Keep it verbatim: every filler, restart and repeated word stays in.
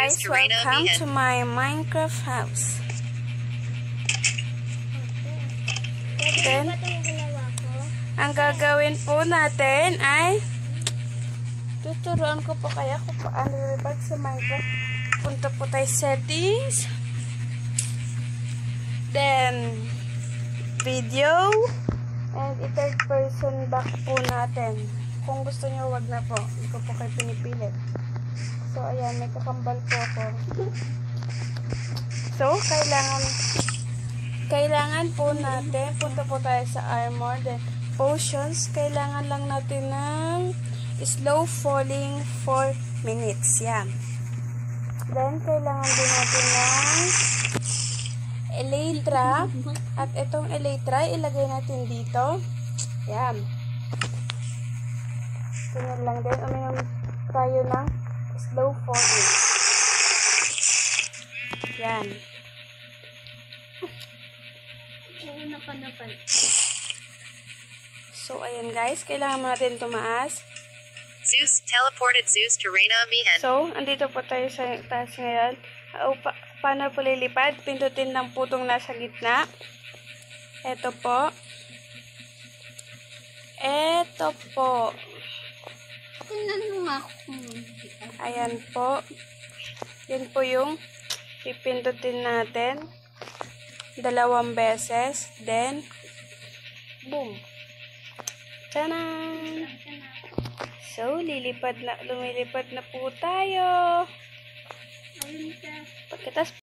guys, welcome to my Minecraft house. Then, ang gagawin po natin ay tuturuan ko po kaya kung paano lilipad sa Minecraft. Punta po tayo settings. Then, video. And i-third person back po natin. Kung gusto nyo, wag na po. Hindi ko po kayo pinipilit. So, ayan, may kakambal po ako. So, kailangan kailangan po natin, punta po tayo sa armor, then potions, kailangan lang natin ng slow falling for minutes. Yan. Then, kailangan din natin ng elytra. At itong elytra, ilagay natin dito. Yan. Tingnan lang din. Uminom tayo ng slow falling. Yan. So, ayan guys. Kailangan mo natin tumaas. Zeus teleported Zeus to Reina Mihen. So, andito po tayo sa taas ngayon. O, pa paano po lilipad? Pindutin lang po itong nasa gitna. Ito po. Ito po. Ayan po. Yun po yung pipindutin natin. Dalawang beses. Then, boom. Tanan! So, lilipad na, lumilipad na po tayo. Pagkatas